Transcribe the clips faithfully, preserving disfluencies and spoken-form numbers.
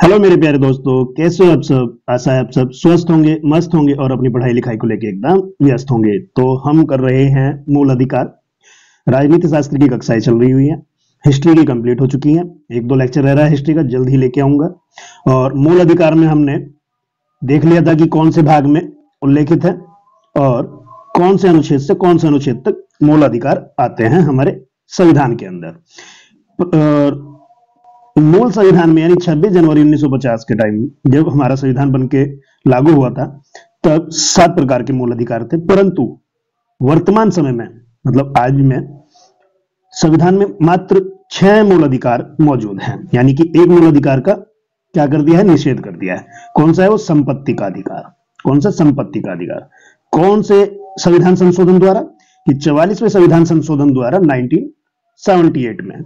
Hello मेरे प्यारे दोस्तों, कैसे हो आप सब। आशा है आप सब स्वस्थ होंगे, मस्त होंगे और अपनी पढ़ाई लिखाई को लेकर एकदम व्यस्त होंगे। तो हम कर रहे हैं मूल अधिकार। राजनीति शास्त्र की कक्षाएं चल रही हुई हैं, हिस्ट्री की कंप्लीट हो चुकी हैं। एक दो लेक्चर रह रहा है हिस्ट्री का, जल्द ही लेके आऊंगा। और मूल अधिकार में हमने देख लिया था कि कौन से भाग में उल्लेखित है और कौन से अनुच्छेद से कौन से अनुच्छेद तक मूल अधिकार आते हैं हमारे संविधान के अंदर। मूल संविधान में यानी छब्बीस जनवरी उन्नीस सौ पचास के टाइम जब हमारा संविधान बनके लागू हुआ था, तब सात प्रकार के मूल अधिकार थे। परंतु वर्तमान समय में, मतलब आज में, संविधान में मात्र छह मूल अधिकार मौजूद हैं। यानी कि एक मूल अधिकार का क्या कर दिया है, निषेध कर दिया है। कौन सा है वो? संपत्ति का अधिकार। कौन सा? संपत्ति का अधिकार। कौन से संविधान संशोधन द्वारा? कि चौवालीसवें संविधान संशोधन द्वारा नाइनटीन सेवेंटी एट में।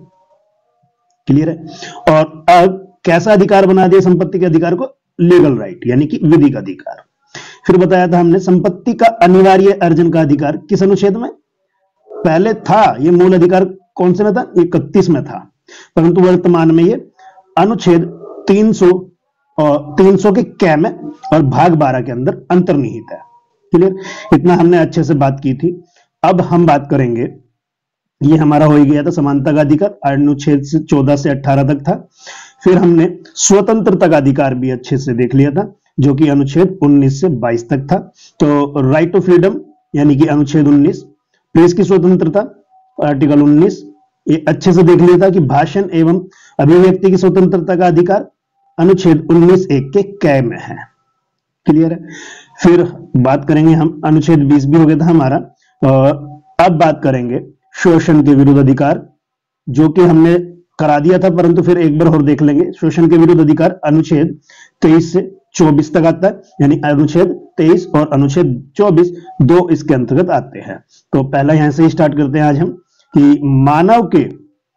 क्लियर है। और अब कैसा अधिकार बना दिया संपत्ति के अधिकार को? लीगल राइट, यानी कि विधिक अधिकार। फिर बताया था हमने संपत्ति का अनिवार्य अर्जन का अधिकार किस अनुच्छेद में? पहले था ये मूल अधिकार कौन से में था? इकतीस में था। परंतु वर्तमान में ये अनुच्छेद तीन सौ और तीन सौ के कै में और भाग बारह के अंदर अंतर्निहित है। क्लियर। इतना हमने अच्छे से बात की थी। अब हम बात करेंगे, ये हमारा हो ही गया था समानता का अधिकार, अनुच्छेद से चौदह से अठारह तक था। फिर हमने स्वतंत्रता का अधिकार भी अच्छे से देख लिया था, जो कि अनुच्छेद उन्नीस से बाईस तक था। तो राइट टू फ्रीडम यानी कि अनुच्छेद उन्नीस, प्रेस की स्वतंत्रता आर्टिकल उन्नीस, ये अच्छे से देख लिया था कि भाषण एवं अभिव्यक्ति की स्वतंत्रता का अधिकार अनुच्छेद उन्नीस एक के कै में है। क्लियर है। फिर बात करेंगे हम, अनुच्छेद बीस भी हो गया था हमारा। और अब बात करेंगे शोषण के विरुद्ध अधिकार, जो कि हमने करा दिया था, परंतु फिर एक बार और देख लेंगे। शोषण के विरुद्ध अधिकार अनुच्छेद तेईस से चौबीस तक आता है, यानी अनुच्छेद तेईस और अनुच्छेद चौबीस दो इसके अंतर्गत आते हैं। तो पहला यहां से स्टार्ट करते हैं आज हम कि मानव के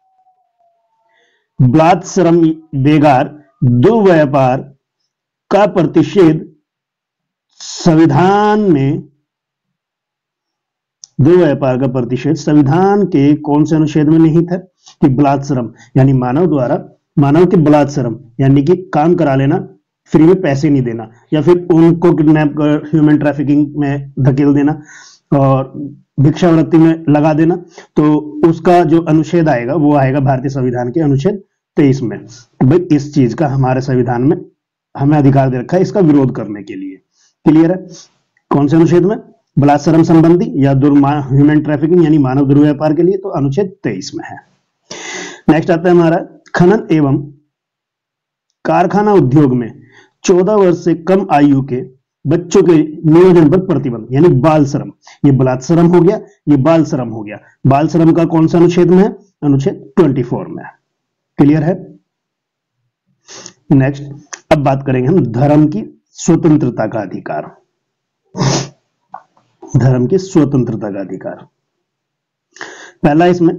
बलात् श्रम, बेगार, दुर्व्यापार का प्रतिषेध संविधान में दुर्व्यापार का प्रतिषेध संविधान के कौन से अनुच्छेद में निहित है? कि बलात् श्रम यानी मानव द्वारा मानव के बलात् श्रम यानी कि काम करा लेना, फ्री में पैसे नहीं देना, या फिर उनको किडनैप कर ह्यूमन ट्रैफिकिंग में धकेल देना और भिक्षावृत्ति में लगा देना। तो उसका जो अनुच्छेद आएगा वो आएगा भारतीय संविधान के अनुच्छेद तेईस में। भाई इस चीज का हमारे संविधान में हमें अधिकार दे रखा है इसका विरोध करने के लिए। क्लियर है। कौन से अनुच्छेद में? बलात् श्रम संबंधी या ह्यूमन ट्रैफिकिंग यानी मानव दुर्व्यापार के लिए, तो अनुच्छेद तेईस में है। नेक्स्ट आता है हमारा खनन एवं कारखाना उद्योग में चौदह वर्ष से कम आयु के बच्चों के नियोजन पर प्रतिबंध, यानी बाल श्रम। ये बलात् श्रम हो गया, ये बाल श्रम हो गया। बाल श्रम का कौन सा अनुच्छेद में है? अनुच्छेद चौबीस में। क्लियर है। नेक्स्ट अब बात करेंगे हम धर्म की स्वतंत्रता का अधिकार। धर्म की स्वतंत्रता का अधिकार पहला, इसमें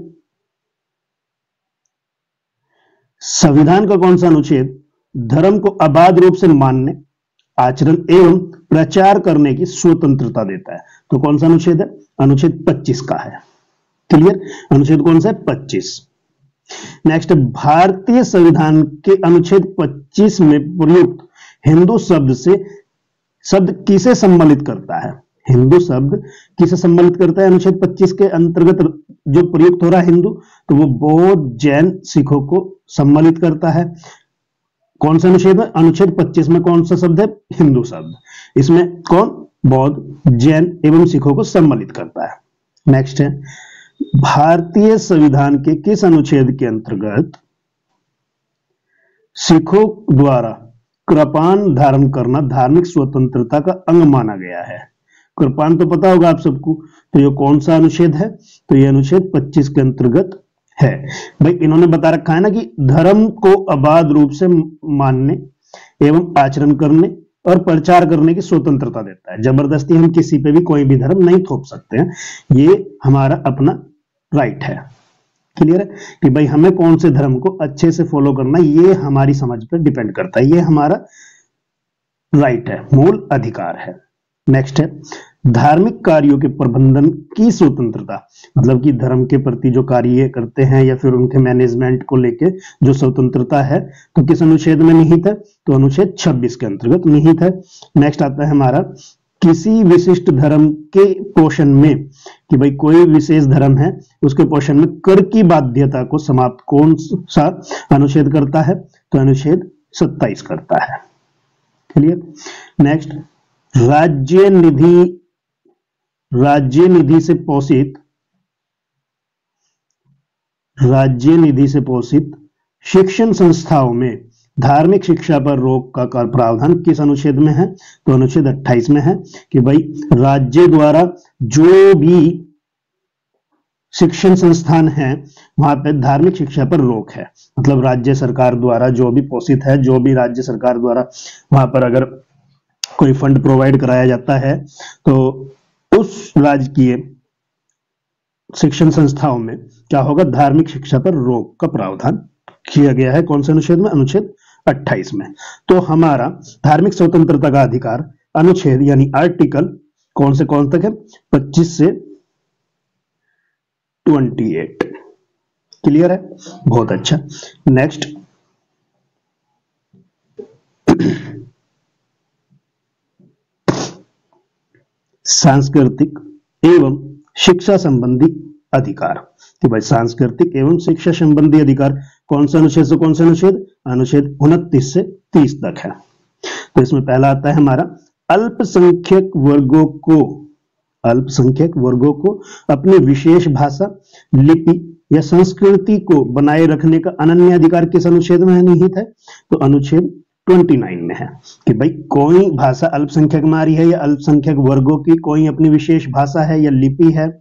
संविधान का कौन सा अनुच्छेद धर्म को अबाध रूप से मानने, आचरण एवं प्रचार करने की स्वतंत्रता देता है? तो कौन सा अनुच्छेद है? अनुच्छेद पच्चीस का है। क्लियर। अनुच्छेद कौन सा है? पच्चीस। नेक्स्ट, भारतीय संविधान के अनुच्छेद पच्चीस में प्रयुक्त हिंदू शब्द से शब्द किसे सम्मिलित करता है? हिंदू शब्द किसे सम्मिलित करता है? अनुच्छेद पच्चीस के अंतर्गत जो प्रयुक्त हो रहा है हिंदू, तो वो बौद्ध, जैन, सिखों को सम्मिलित करता है। कौन सा अनुच्छेद में? अनुच्छेद पच्चीस में कौन सा शब्द है? हिंदू शब्द। इसमें कौन? बौद्ध, जैन एवं सिखों को सम्मिलित करता है। नेक्स्ट है, भारतीय संविधान के किस अनुच्छेद के अंतर्गत सिखों द्वारा कृपाण धारण करना धार्मिक स्वतंत्रता का अंग माना गया है? कृपाण तो पता होगा आप सबको, तो ये कौन सा अनुच्छेद है? तो ये अनुच्छेद पच्चीस के अंतर्गत है। भाई इन्होंने बता रखा है ना कि धर्म को अबाध रूप से मानने एवं आचरण करने और प्रचार करने की स्वतंत्रता देता है। जबरदस्ती हम किसी पे भी कोई भी धर्म नहीं थोप सकते हैं, ये हमारा अपना राइट है। क्लियर है कि भाई हमें कौन से धर्म को अच्छे से फॉलो करना, ये हमारी समझ पर डिपेंड करता है, ये हमारा राइट है, मूल अधिकार है। नेक्स्ट है, धार्मिक कार्यों के प्रबंधन की स्वतंत्रता, मतलब कि धर्म के प्रति जो कार्य करते हैं या फिर उनके मैनेजमेंट को लेके जो स्वतंत्रता है, तो किस अनुच्छेद में निहित है? तो अनुच्छेद छब्बीस के अंतर्गत निहित है। नेक्स्ट आता है हमारा किसी विशिष्ट धर्म के पोषण में, कि भाई कोई विशेष धर्म है उसके पोषण में कर की बाध्यता को समाप्त कौन सा अनुच्छेद करता है? तो अनुच्छेद सत्ताईस करता है। क्लियर। नेक्स्ट, राज्य निधि राज्य निधि से पोषित राज्य निधि से पोषित शिक्षण संस्थाओं में धार्मिक शिक्षा पर रोक का प्रावधान किस अनुच्छेद में है? तो अनुच्छेद अट्ठाईस में है, कि भाई राज्य द्वारा जो भी शिक्षण संस्थान है वहां पे धार्मिक शिक्षा पर रोक है। मतलब राज्य सरकार द्वारा जो भी पोषित है, जो भी राज्य सरकार द्वारा वहां पर अगर कोई फंड प्रोवाइड कराया जाता है, तो उस राजकीय शिक्षण संस्थाओं में क्या होगा? धार्मिक शिक्षा पर रोक का प्रावधान किया गया है। कौन से अनुच्छेद में? अनुच्छेद अट्ठाईस में। तो हमारा धार्मिक स्वतंत्रता का अधिकार अनुच्छेद यानी आर्टिकल कौन से कौन तक है? पच्चीस से अट्ठाईस। क्लियर है? बहुत अच्छा। नेक्स्ट, सांस्कृतिक एवं शिक्षा संबंधी अधिकार, कि भाई सांस्कृतिक एवं शिक्षा संबंधी अधिकार कौन सा अनुच्छेद से कौन सा अनुच्छेद? अनुच्छेद उनतीस से तीस तक है। तो इसमें पहला आता है हमारा अल्पसंख्यक वर्गों को अल्पसंख्यक वर्गों को अपनी विशेष भाषा, लिपि या संस्कृति को बनाए रखने का अनन्य अधिकार किस अनुच्छेद में निहित है? तो अनुच्छेद उनतीस में है, कि भाई कोई भाषा अल्पसंख्यक में आ रही है या अल्पसंख्यक वर्गों की कोई अपनी विशेष भाषा है या लिपि है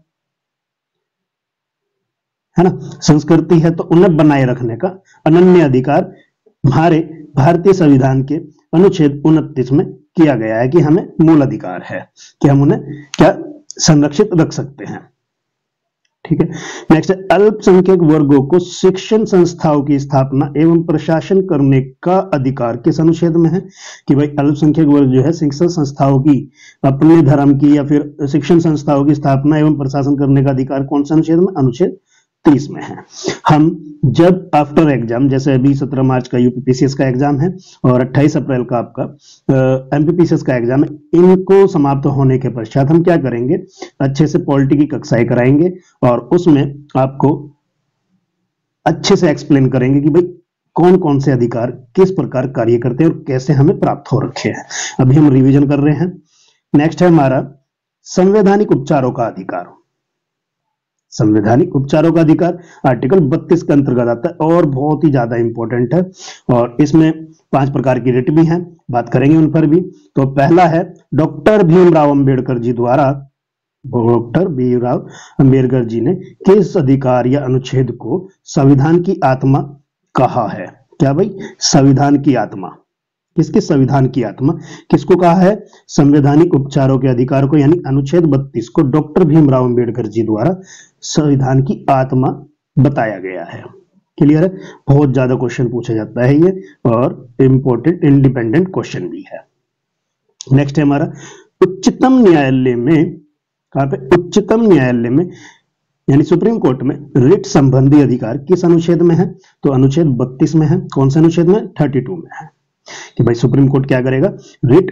है ना, संस्कृति है, तो उन्हें बनाए रखने का अनन्य अधिकार हमारे भारतीय संविधान के अनुच्छेद उनतीस में किया गया है, कि हमें मूल अधिकार है कि हम उन्हें क्या संरक्षित रख सकते हैं। ठीक है। नेक्स्ट, अल्पसंख्यक वर्गों को शिक्षण संस्थाओं की स्थापना एवं प्रशासन करने का अधिकार किस अनुच्छेद में है? कि भाई अल्पसंख्यक वर्ग जो है शिक्षण संस्थाओं की, अपने धर्म की या फिर शिक्षण संस्थाओं की स्थापना एवं प्रशासन करने का अधिकार कौन सा अनुच्छेद में? अनुच्छेद तीस में है। हम जब आफ्टर एग्जाम, जैसे अभी सत्रह मार्च का यूपीपीसीएस का एग्जाम है और अट्ठाईस अप्रैल का आपका एमपीपीसीएस का एग्जाम है, इनको समाप्त होने के पश्चात हम क्या करेंगे? अच्छे से पॉलिटी की कक्षाएं कराएंगे और उसमें आपको अच्छे से एक्सप्लेन करेंगे कि भाई कौन कौन से अधिकार किस प्रकार कार्य करते हैं और कैसे हमें प्राप्त हो रखे हैं। अभी हम रिवीजन कर रहे हैं। नेक्स्ट है हमारा संवैधानिक उपचारों का अधिकार। संवैधानिक उपचारों का अधिकार आर्टिकल बत्तीस के अंतर्गत आता है और बहुत ही ज्यादा इंपॉर्टेंट है, और इसमें पांच प्रकार की रिट भी हैं, बात करेंगे उन पर भी। तो पहला है डॉक्टर भीमराव अंबेडकर जी द्वारा, डॉक्टर भीमराव अंबेडकर जी ने किस अधिकार या अनुच्छेद को संविधान की आत्मा कहा है? क्या भाई? संविधान की आत्मा। किसके? संविधान की आत्मा। किसको कहा है? संवैधानिक उपचारों के अधिकार को, यानी अनुच्छेद बत्तीस को डॉक्टर भीमराव अंबेडकर जी द्वारा संविधान की आत्मा बताया गया है। क्लियर है? बहुत ज्यादा क्वेश्चन पूछा जाता है ये, और इंपॉर्टेंट इंडिपेंडेंट क्वेश्चन भी है। नेक्स्ट है हमारा उच्चतम न्यायालय में, कहां पे? उच्चतम न्यायालय में यानी सुप्रीम कोर्ट में रिट संबंधी अधिकार किस अनुच्छेद में है? तो अनुच्छेद बत्तीस में है। कौन सा अनुच्छेद में? बत्तीस में है, कि भाई सुप्रीम कोर्ट क्या करेगा? रिट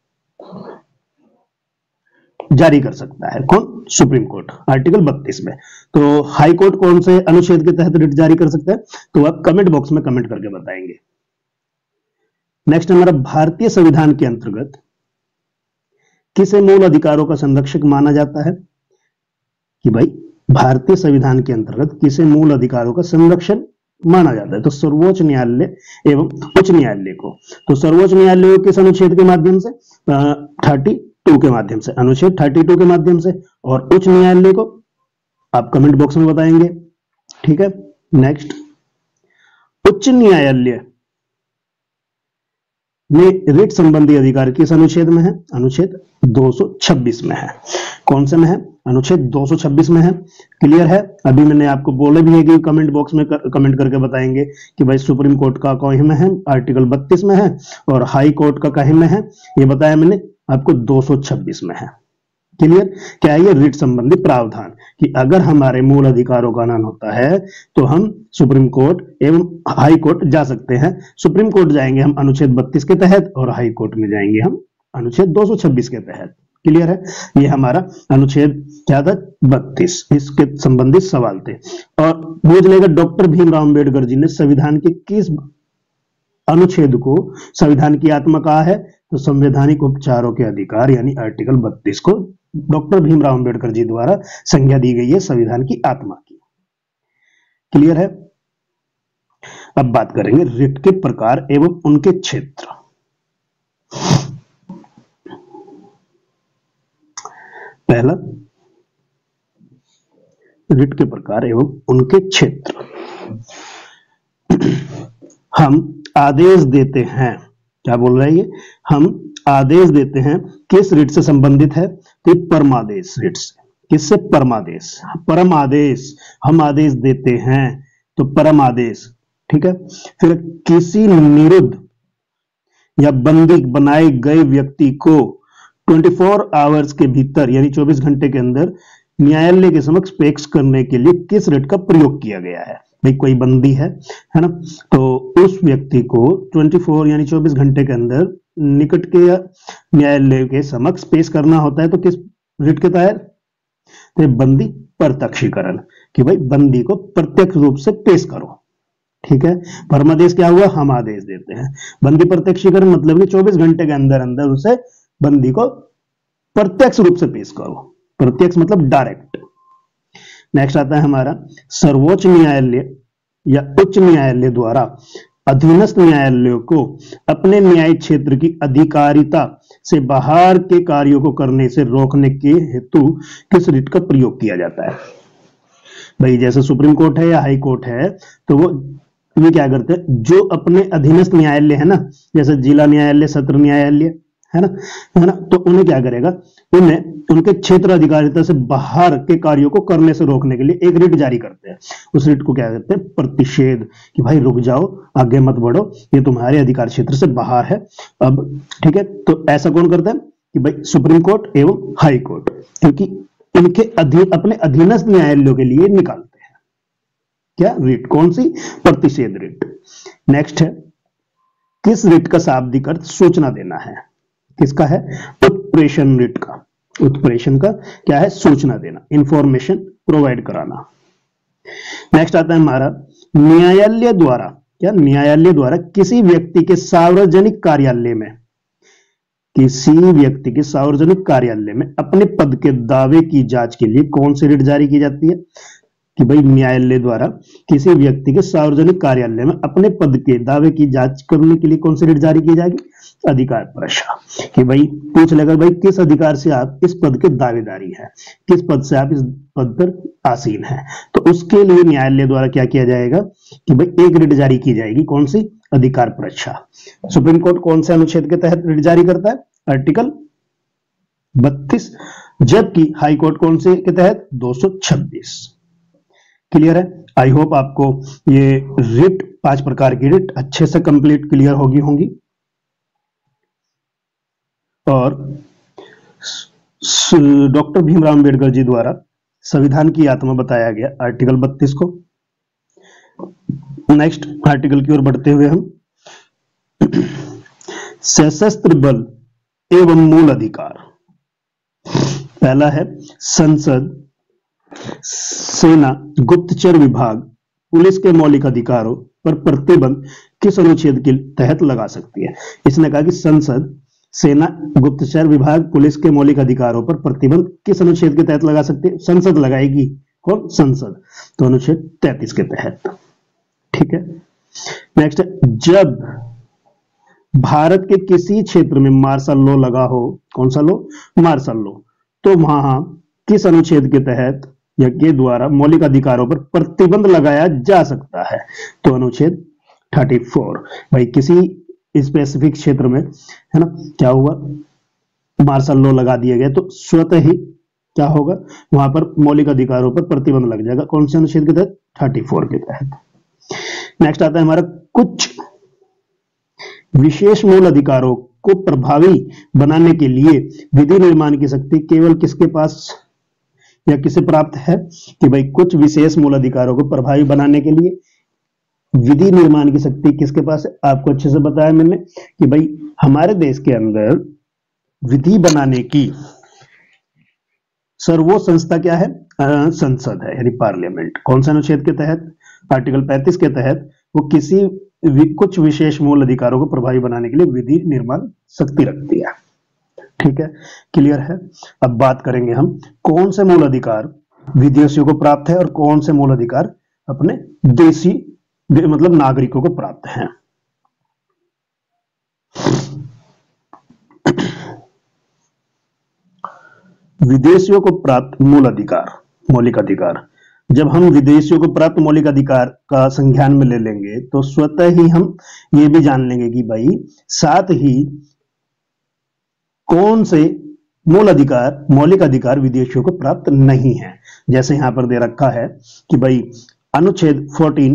जारी कर सकता है। कौन? सुप्रीम कोर्ट, आर्टिकल बत्तीस में। तो हाई कोर्ट कौन से अनुच्छेद के तहत रिट जारी कर सकता है? तो आप कमेंट बॉक्स में कमेंट करके बताएंगे। नेक्स्ट हमारा भारतीय संविधान के अंतर्गत किसे मूल अधिकारों का संरक्षक माना जाता है? कि भाई भारतीय संविधान के अंतर्गत किसे मूल अधिकारों का संरक्षण माना जाता है? तो सर्वोच्च न्यायालय एवं उच्च न्यायालय को। तो सर्वोच्च न्यायालय किस अनुच्छेद के माध्यम से? थर्टी टू के माध्यम से, अनुच्छेद बत्तीस के माध्यम से। और उच्च न्यायालय को आप कमेंट बॉक्स में बताएंगे। ठीक है। नेक्स्ट, उच्च न्यायालय में रिट संबंधी अधिकार किस अनुच्छेद में है? अनुच्छेद दो सौ छब्बीस में है। कौन से में है? अनुच्छेद दो सौ छब्बीस में है। क्लियर है? अभी मैंने आपको बोला भी है कि कमेंट बॉक्स में कर, कमेंट करके बताएंगे कि भाई सुप्रीम कोर्ट का कहीं में है? आर्टिकल बत्तीस में है। और हाई कोर्ट का कहीं में है? ये बताया मैंने आपको, दो सौ छब्बीस में है। क्लियर? क्या है ये? रिट संबंधी प्रावधान कि अगर हमारे मूल अधिकारों का हनन होता है तो हम सुप्रीम कोर्ट एवं हाई कोर्ट जा सकते हैं। सुप्रीम कोर्ट जाएंगे हम अनुच्छेद बत्तीस के तहत और हाई कोर्ट में जाएंगे हम अनुच्छेद दो सौ छब्बीस के तहत। क्लियर है? ये हमारा अनुच्छेद क्या था? बत्तीस, इसके संबंधित सवाल थे। और पूछ लेगा डॉक्टर भीमराव अंबेडकर जी ने संविधान के किस अनुच्छेद को संविधान की आत्मा कहा है? तो संवैधानिक उपचारों के अधिकार यानी आर्टिकल बत्तीस को डॉक्टर भीमराव अंबेडकर जी द्वारा संज्ञा दी गई है संविधान की आत्मा की। क्लियर है? अब बात करेंगे रिट के प्रकार एवं उनके क्षेत्र। पहला, रिट के प्रकार एवं उनके क्षेत्र। हम आदेश देते हैं, क्या बोल रहा है ये? हम आदेश देते हैं किस रिट से संबंधित है? तो परमादेश रिट से। किससे? परमादेश। परम आदेश, हम आदेश देते हैं तो परम आदेश। ठीक है? फिर किसी निरुद्ध या बंदी बनाए गए व्यक्ति को चौबीस आवर्स के भीतर यानी चौबीस घंटे के अंदर न्यायालय के समक्ष पेश करने के लिए किस रिट का प्रयोग किया गया है? भाई कोई बंदी है है ना, तो उस व्यक्ति को चौबीस यानी चौबीस घंटे के अंदर निकट के न्यायालय के समक्ष पेश करना होता है तो किस रिट के तहत? तो बंदी प्रत्यक्षीकरण, कि भाई बंदी को प्रत्यक्ष रूप से पेश करो। ठीक है? परमादेश क्या हुआ? हम आदेश देते हैं। बंदी प्रत्यक्षीकरण मतलब कि चौबीस घंटे के अंदर अंदर उसे बंदी को प्रत्यक्ष रूप से पेश करो। प्रत्यक्ष मतलब डायरेक्ट। नेक्स्ट आता है हमारा सर्वोच्च न्यायालय या उच्च न्यायालय द्वारा अधीनस्थ न्यायालयों को अपने न्यायिक क्षेत्र की अधिकारिता से बाहर के कार्यों को करने से रोकने के हेतु किस रिट का प्रयोग किया जाता है? भाई जैसे सुप्रीम कोर्ट है या हाई कोर्ट है तो वो ये क्या करते हैं? जो अपने अधीनस्थ न्यायालय है ना, जैसे जिला न्यायालय, सत्र न्यायालय है ना, है ना, तो उन्हें क्या करेगा? उन्हें उनके क्षेत्र अधिकारिता से बाहर के कार्यों को करने से रोकने के लिए एक रिट जारी करते हैं। उस रिट को क्या कहते हैं? प्रतिषेध, कि भाई रुक जाओ, आगे मत बढ़ो, ये तुम्हारे अधिकार क्षेत्र से बाहर है अब। ठीक है? तो ऐसा कौन करता है? कि भाई सुप्रीम कोर्ट एवं हाई कोर्ट, क्योंकि इनके अधीन अपने अधीनस्थ न्यायालयों के लिए निकालते हैं क्या रिट? कौन सी? प्रतिषेध रिट। नेक्स्ट है किस रिट का शाब्दिक अर्थ सूचना देना है? किसका है? उत्प्रेषण रिट का। उत्प्रेषण का क्या है? सूचना देना, इंफॉर्मेशन प्रोवाइड कराना। नेक्स्ट आता है हमारा न्यायालय द्वारा, क्या? न्यायालय द्वारा किसी व्यक्ति के सार्वजनिक कार्यालय में किसी व्यक्ति के सार्वजनिक कार्यालय में अपने पद के दावे की जांच के लिए कौन सी रिट जारी की जाती है? कि भाई न्यायालय द्वारा किसी व्यक्ति के सार्वजनिक कार्यालय में अपने पद के दावे की जांच करने के लिए कौन सी रिट जारी की जाएगी? अधिकार प्रशा, कि भाई पूछ लेगा भाई किस अधिकार से आप इस पद के दावेदारी है, किस पद से आप इस पद पर आसीन है, तो उसके लिए न्यायालय द्वारा क्या किया जाएगा? कि भाई एक रिट जारी की जाएगी। कौन सी? अधिकार प्रशा। सुप्रीम कोर्ट कौन से अनुच्छेद के तहत रिट जारी करता है? आर्टिकल बत्तीस। जबकि हाई कोर्ट कौन से के तहत? दो सौ छब्बीस। क्लियर है? आई होप आपको ये रिट, पांच प्रकार की रिट अच्छे से कंप्लीट क्लियर होगी होंगी। और डॉक्टर भीमराव अंबेडकर जी द्वारा संविधान की आत्मा बताया गया आर्टिकल बत्तीस को। नेक्स्ट आर्टिकल की ओर बढ़ते हुए हम सशस्त्र बल एवं मूल अधिकार। पहला है संसद, सेना, गुप्तचर विभाग, पुलिस के मौलिक अधिकारों पर प्रतिबंध किस अनुच्छेद के तहत लगा सकती है? इसने कहा कि संसद, सेना, गुप्तचर विभाग, पुलिस के मौलिक अधिकारों पर प्रतिबंध किस अनुच्छेद के तहत लगा सकती है? संसद लगाएगी। कौन? संसद। तो अनुच्छेद तैंतीस के तहत। ठीक है? नेक्स्ट, जब भारत के किसी क्षेत्र में मार्शल लॉ लगा हो, कौन सा लॉ? मार्शल लॉ, तो वहां किस अनुच्छेद के तहत या के द्वारा मौलिक अधिकारों पर प्रतिबंध लगाया जा सकता है? तो अनुच्छेद चौंतीस। भाई किसी स्पेसिफिक क्षेत्र में है ना क्या हुआ? मार्शल लॉ लगा दिया गया तो स्वतः ही क्या होगा? वहां पर मौलिक अधिकारों पर प्रतिबंध लग जाएगा। कौन से अनुच्छेद के तहत? चौंतीस के तहत। नेक्स्ट आता है हमारा कुछ विशेष मूल अधिकारों को प्रभावी बनाने के लिए विधि निर्माण की शक्ति केवल किसके पास या किसे प्राप्त है? कि भाई कुछ विशेष मूल अधिकारों को प्रभावी बनाने के लिए विधि निर्माण की शक्ति किसके पास है? आपको अच्छे से बताया मैंने कि भाई हमारे देश के अंदर विधि बनाने की सर्वोच्च संस्था क्या है? संसद है, यानी पार्लियामेंट। कौन सा अनुच्छेद के तहत? आर्टिकल पैंतीस के तहत वो किसी वि, कुछ विशेष मूल अधिकारों को प्रभावी बनाने के लिए विधि निर्माण शक्ति रखती है। ठीक है, क्लियर है। अब बात करेंगे हम कौन से मूल अधिकार विदेशियों को प्राप्त है और कौन से मूल अधिकार अपने देशी मतलब नागरिकों को प्राप्त हैं। विदेशियों को प्राप्त मूल अधिकार, मौलिक अधिकार। जब हम विदेशियों को प्राप्त मौलिक अधिकार का संज्ञान में ले लेंगे तो स्वतः ही हम ये भी जान लेंगे कि भाई साथ ही कौन से मूल अधिकार मौलिक अधिकार विदेशियों को प्राप्त नहीं है। जैसे यहां पर दे रखा है कि भाई अनुच्छेद चौदह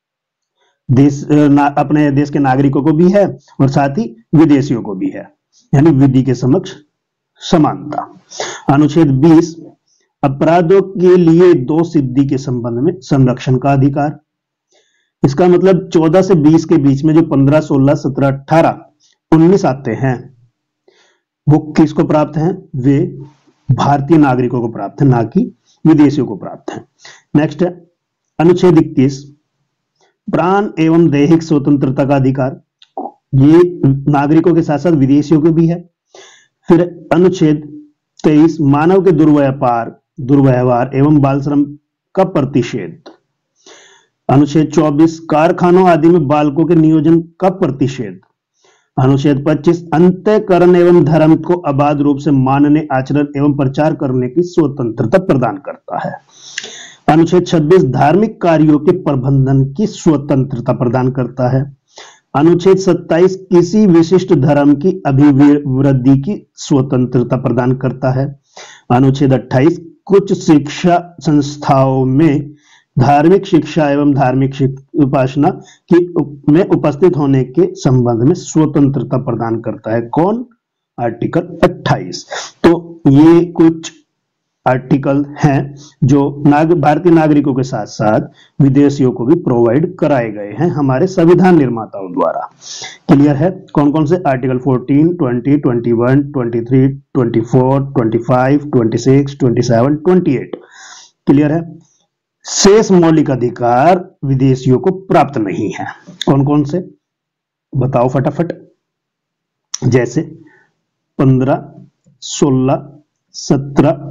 देश ना, अपने देश के नागरिकों को भी है और साथ ही विदेशियों को भी है, यानी विधि के समक्ष समानता। अनुच्छेद बीस अपराधों के लिए दो सिद्धि के संबंध में संरक्षण का अधिकार। इसका मतलब चौदह से बीस के बीच में जो पंद्रह, सोलह, सत्रह, अठारह, उन्नीस आते हैं वो किसको प्राप्त हैं? वे भारतीय नागरिकों को प्राप्त है, ना कि विदेशियों को प्राप्त है। नेक्स्ट है अनुच्छेद इक्कीस प्राण एवं दैहिक स्वतंत्रता का अधिकार। ये नागरिकों के साथ साथ विदेशियों को भी है। फिर अनुच्छेद तेईस मानव के दुर्व्यापार दुर्व्यवहार एवं बाल श्रम का प्रतिषेध। अनुच्छेद चौबीस कारखानों आदि में बालकों के नियोजन का प्रतिषेध। अनुच्छेद पच्चीस अंतःकरण एवं धर्म को अबाध रूप से मानने, आचरण एवं प्रचार करने की स्वतंत्रता प्रदान करता है। अनुच्छेद छब्बीस धार्मिक कार्यों के प्रबंधन की स्वतंत्रता प्रदान करता है। अनुच्छेद सत्ताईस किसी विशिष्ट धर्म की अभिवृद्धि की स्वतंत्रता प्रदान करता है। अनुच्छेद अट्ठाईस कुछ शिक्षा संस्थाओं में धार्मिक शिक्षा एवं धार्मिक उपासना की में उपस्थित होने के संबंध में स्वतंत्रता प्रदान करता है। कौन? आर्टिकल अट्ठाईस। तो ये कुछ आर्टिकल हैं जो नाग भारतीय नागरिकों के साथ साथ विदेशियों को भी प्रोवाइड कराए गए हैं हमारे संविधान निर्माताओं द्वारा। क्लियर है? कौन कौन से? आर्टिकल चौदह, बीस, इक्कीस, तेईस, चौबीस, पच्चीस, छब्बीस, सत्ताईस, अट्ठाईस। क्लियर है? शेष मौलिक अधिकार विदेशियों को प्राप्त नहीं है। कौन कौन से बताओ फटाफट? जैसे पंद्रह, सोलह, सत्रह,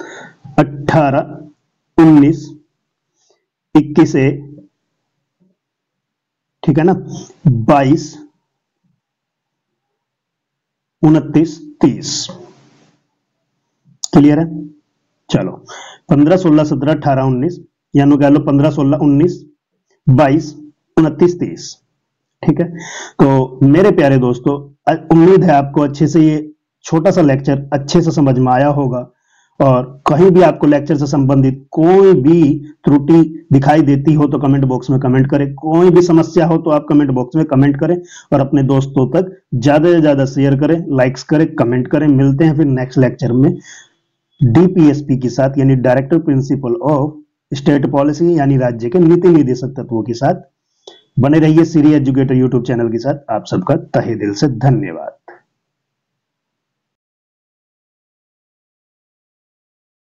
अठारह, उन्नीस, इक्कीस ए, ठीक है ना, बाईस, उनतीस, तीस। क्लियर है? चलो पंद्रह, सोलह, सत्रह, अठारह, उन्नीस, यानी कह लो पंद्रह, सोलह, उन्नीस, बाईस, उनतीस, तीस। ठीक है, तो मेरे प्यारे दोस्तों उम्मीद है आपको अच्छे से ये छोटा सा लेक्चर अच्छे से समझ में आया होगा। और कहीं भी आपको लेक्चर से संबंधित कोई भी त्रुटि दिखाई देती हो तो कमेंट बॉक्स में कमेंट करें। कोई भी समस्या हो तो आप कमेंट बॉक्स में कमेंट करें और अपने दोस्तों तक ज्यादा से ज्यादा शेयर करें, लाइक्स करें, कमेंट करें। मिलते हैं फिर नेक्स्ट लेक्चर में डीपीएसपी के साथ, यानी director principle of state policy, यानी राज्य के नीति निर्देशक तत्वों के साथ। बने रहिए सीरी एजुकेटर यूट्यूब चैनल के साथ। आप सबका तहे दिल से धन्यवाद।